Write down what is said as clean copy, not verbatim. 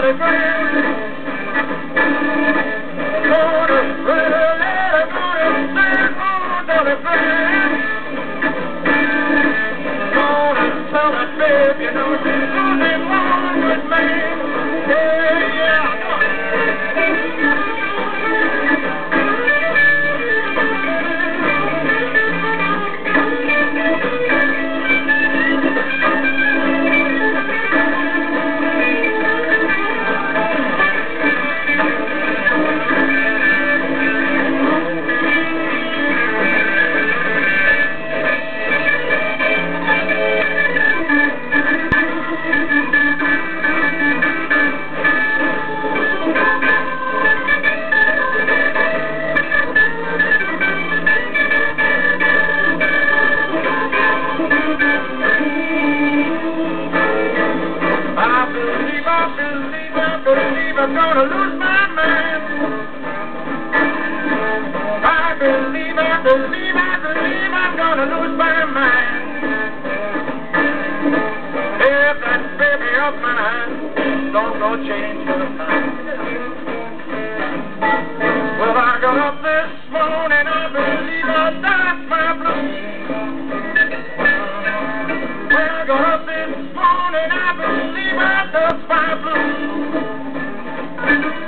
Dolly friend. Gonna spread a letter, gonna send for Dolly friend. Gonna tell her, babe, you know she's losing one good man. Yeah, yeah. I'm gonna lose my mind. I believe I'm gonna lose my mind. If that baby of mine don't go change her mind. Well, I got up this morning, I believe that's my blues. Well, I got up this morning, I believe that's my blues.